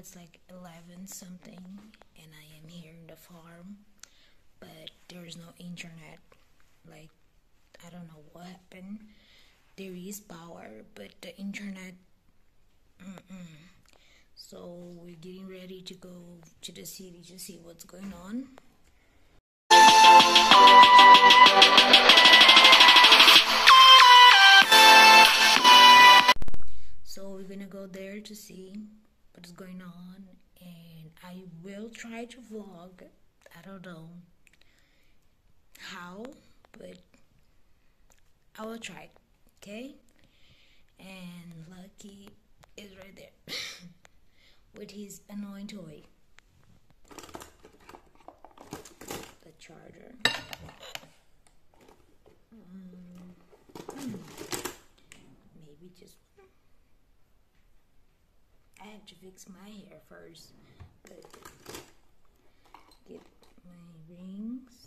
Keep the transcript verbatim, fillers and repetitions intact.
it's like eleven something, and I am here in the farm, but there's no internet. Like, I don't know what happened. There is power, but the internet, mm-mm. So we're getting ready to go to the city to see what's going on. So we're gonna go there to see what's going on, and I will try to vlog. I don't know how, but I will try, okay? And Lucky is right there with his annoying toy, the charger. Um, maybe just one. I have to fix my hair first, but get my rings.